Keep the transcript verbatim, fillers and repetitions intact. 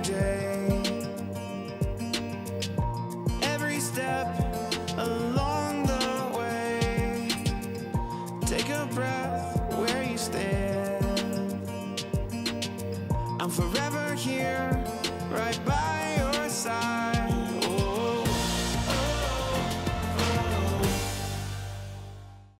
day. Every step along the way, take a breath where you stand. I'm forever